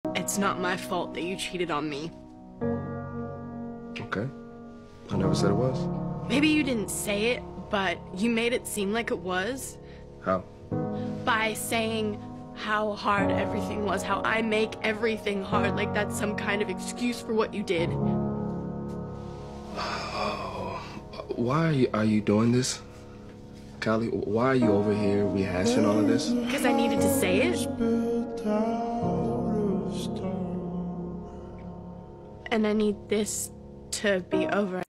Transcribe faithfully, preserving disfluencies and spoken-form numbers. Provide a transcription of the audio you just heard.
It's not my fault that you cheated on me. Okay. I never said it was. Maybe you didn't say it, but you made it seem like it was. How? By saying how hard everything was, how I make everything hard, like that's some kind of excuse for what you did. Oh, why are you, are you doing this? Callie, why are you over here rehashing all of this? Because I needed to say it. And I need this to be over.